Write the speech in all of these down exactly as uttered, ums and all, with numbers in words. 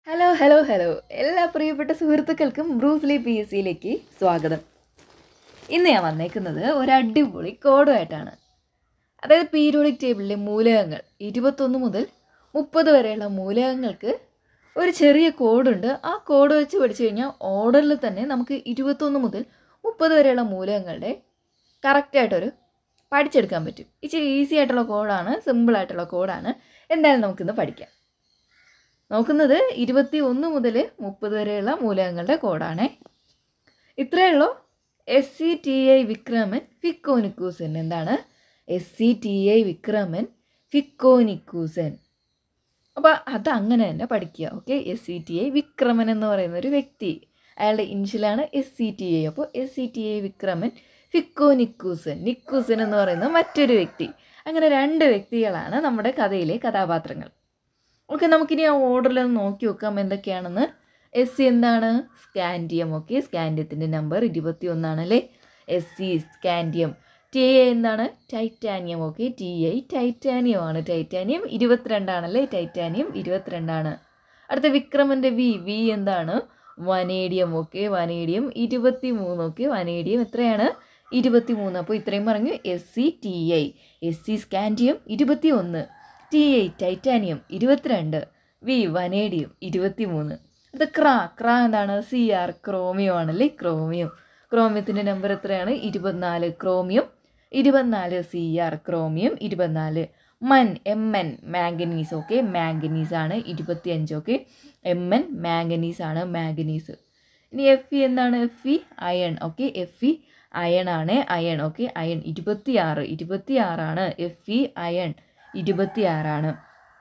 Hello hello hello എല്ലാ പ്രിയപ്പെട്ട സുഹൃത്തുക്കൾക്കും ബ്രൂസ്ലി പി എസ് സിയിലേക്ക് സ്വാഗതം. ഇന്ന് ഞാൻ വന്നേക്കുന്നത് ഒരു അടിപൊളി കോഡുമായിട്ടാണ്. അതായത് പീരിയോഡിക് ടേബിളിലെ മൂലകങ്ങൾ ഇരുപത്തൊന്ന് മുതൽ മുപ്പത് വരെയുള്ള മൂലകങ്ങൾക്ക് ഒരു ചെറിയ കോഡുണ്ട്. ആ കോഡ് വെച്ച് പഠിച്ചു കഴിഞ്ഞാൽ ഓർഡറിൽ തന്നെ നമുക്ക് ഇരുപത്തൊന്ന് മുതൽ മുപ്പത് വരെയുള്ള മൂലകങ്ങളുടെ കറക്റ്റായിട്ടൊരു പഠിച്ചെടുക്കാൻ പറ്റും. ഇച്ചിരി ഈസി ആയിട്ടുള്ള കോഡാണ്, സിമ്പിളായിട്ടുള്ള കോഡാണ്. എന്തായാലും നമുക്കിന്ന് പഠിക്കാം. നോക്കുന്നത് ഇരുപത്തി ഒന്ന് മുതൽ മുപ്പത് വരെയുള്ള മൂലകങ്ങളുടെ കോഡാണ്. ഇത്രയേ ഉള്ളൂ. S C T I Vikraman ഫിക്കോനിക്കൂസൻ. എന്താണ് S C T I Vikraman ഫിക്കോനിക്കൂസൻ? അപ്പോൾ അത് അങ്ങനെ തന്നെ പഠിക്കുക. Okay, S C T I Vikraman എന്ന് പറയുന്ന ഒരു വ്യക്തി, അയാളുടെ ഇനിഷ്യലാണ് എസ് സി ടി ഐ. അപ്പോൾ S C T I Vikraman ഫിക്കോനിക്കൂസൻ. നിക്കൂസൻ എന്ന് പറയുന്ന മറ്റൊരു വ്യക്തി. അങ്ങനെ രണ്ട് വ്യക്തികളാണ് നമ്മുടെ കഥയിലെ കഥാപാത്രങ്ങൾ. ഓക്കെ, നമുക്കിനി ആ ഓർഡറിലൊന്ന് നോക്കി നോക്കാം എന്തൊക്കെയാണെന്ന്. എസ് സി എന്താണ്? സ്കാൻഡിയം. ഓക്കെ, സ്കാൻഡിയത്തിൻ്റെ നമ്പർ ഇരുപത്തി ഒന്നാണല്ലേ. S C scandium. T I എന്താണ്? Titanium. Okay, T I titanium ആണ്. ടൈറ്റാനിയം ഇരുപത്തിരണ്ടാണല്ലേ. ടൈറ്റാനിയം ഇരുപത്തിരണ്ടാണ്. അടുത്ത വിക്രമൻ്റെ വി. വി എന്താണ്? വനേഡിയം. ഓക്കെ, വനേഡിയം ഇരുപത്തി മൂന്ന്. ഓക്കെ, വനേഡിയം എത്രയാണ്? ഇരുപത്തി മൂന്ന്. അപ്പോൾ ഇത്രയും പറഞ്ഞു. S C T I. S C scandium ഇരുപത്തി ഒന്ന്. ടി ഐ ടൈറ്റാനിയം ഇരുപത്തിരണ്ട്. വി വനേഡിയം ഇരുപത്തി മൂന്ന്. അത് ക്രാ. ക്രാ എന്താണ്? സി ആർ ക്രോമിയം ആണല്ലേ. ക്രോമിയം. ക്രോമിയത്തിൻ്റെ നമ്പർ എത്രയാണ്? ഇരുപത്തിനാല്. ക്രോമിയം ഇരുപത്തിനാല്. സി ആർ ക്രോമിയം ഇരുപത്തിനാല്. മൻ M N manganese. Okay, manganese ആണ് ഇരുപത്തി അഞ്ച്. ഓക്കെ, എം എൻ മാംഗനീസ് ആണ്, മാംഗനീസ്. ഇനി എഫ് ഇ എന്താണ്? F E iron. Okay, F E iron ആണ്. അയൺ. ഓക്കെ, അയൺ ഇരുപത്തി ആറ്. ഇരുപത്തി ആറാണ്. എഫ് ഇ അയൺ ഇരുപത്തി ആറാണ്.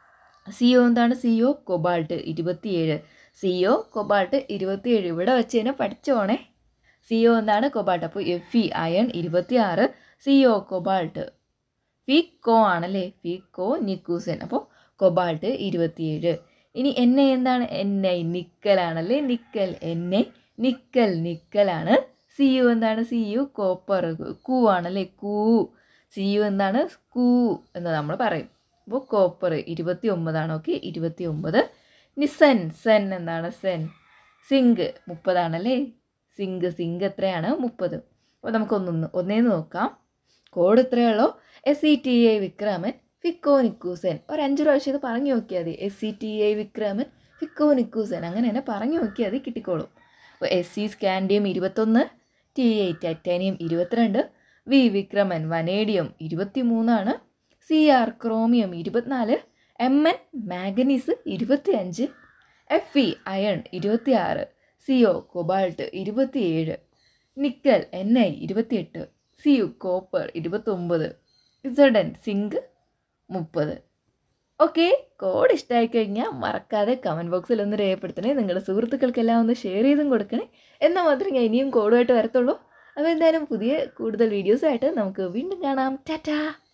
സി ഒ എന്താണ്? സി ഒ കൊബാൾട്ട് ഇരുപത്തിയേഴ്. സി ഒ കൊബാൾട്ട് ഇരുപത്തിയേഴ്. ഇവിടെ വെച്ച് തന്നെ പഠിച്ചോണേ. സി ഒ എന്താണ്? കൊബാൾട്ട്. അപ്പോൾ എഫ് ഇ അയൺ ഇരുപത്തി ആറ്. C O cobalt. ഫിക്കോ ആണല്ലേ. ഫിക്കോ നിക്കൂസൻ. അപ്പോൾ കൊബാൾട്ട് ഇരുപത്തിയേഴ്. ഇനി എൻ ഐ എന്താണ്? എൻ ഐ നിക്കലാണല്ലേ. നിക്കൽ. N I nickel. നിക്കലാണ്. സി യു എന്താണ്? C U copper. കൂ ആണല്ലേ. കൂ. സി യു എന്താണ്? കൂ എന്ന് നമ്മൾ പറയും. അപ്പോൾ കോപ്പർ ഇരുപത്തി ഒമ്പതാണ്. ഓക്കെ, ഇരുപത്തി ഒമ്പത്. ഇനി സെൻ. സെൻ എന്താണ്? സെൻ. സിങ്ക് മുപ്പതാണല്ലേ. സിങ്ക്. സിങ്ക് എത്രയാണ്? മുപ്പത്. അപ്പോൾ നമുക്കൊന്നൊന്ന് ഒന്നേന്ന് നോക്കാം. കോഡ് എത്രയുള്ളൂ? S C T I Vikraman ഫിക്കോനിക്കൂസൻ. ഒരു അഞ്ച് പ്രാവശ്യം ഇത് പറഞ്ഞു നോക്കിയാൽ മതി. S C T I Vikraman ഫിക്കോനിക്കൂസൻ. അങ്ങനെ തന്നെ പറഞ്ഞു നോക്കിയാൽ മതി, കിട്ടിക്കോളും. അപ്പോൾ എസ് സി സ്കാൻഡിയം ഇരുപത്തൊന്ന്. ടി ഐ ടൈറ്റാനിയം ഇരുപത്തിരണ്ട്. വി വിക്രമൻ വനേഡിയം ഇരുപത്തി മൂന്നാണ്. സി ആർ ക്രോമിയം ഇരുപത്തിനാല്. എം എൻ മാംഗനീസ് ഇരുപത്തി അഞ്ച്. എഫ് ഇ അയൺ ഇരുപത്തി ആറ്. സി ഒ കൊബാൾട്ട് ഇരുപത്തിയേഴ്. നിക്കൽ എൻ ഐ ഇരുപത്തിയെട്ട്. സി യു കോപ്പർ ഇരുപത്തൊമ്പത്. ഇസഡ് എൻ സിങ്ക് മുപ്പത്. ഓക്കെ, കോഡ് ഇഷ്ടമായി കഴിഞ്ഞാൽ മറക്കാതെ കമൻറ്റ് ബോക്സിൽ ഒന്ന് രേഖപ്പെടുത്തണേ. നിങ്ങളുടെ സുഹൃത്തുക്കൾക്കെല്ലാം ഒന്ന് ഷെയർ ചെയ്തും കൊടുക്കണേ. എന്നാൽ മാത്രമേ ഞാൻ ഇനിയും കോഡുമായിട്ട് വരത്തുള്ളൂ. അപ്പോൾ എന്തായാലും പുതിയ കൂടുതൽ വീഡിയോസായിട്ട് നമുക്ക് വീണ്ടും കാണാം. ടാറ്റാ.